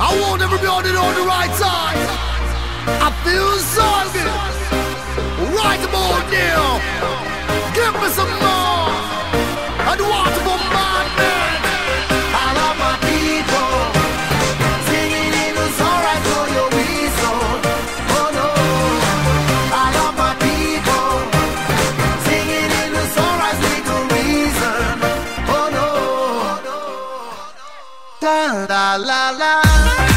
I want everybody on the right side. I feel so good. Right about now. Give me some more. And what for my man? I love my people. Singing in the sunrise for your reason. Oh no. I love my people. Singing in the sunrise with a reason. Oh no. La la la la.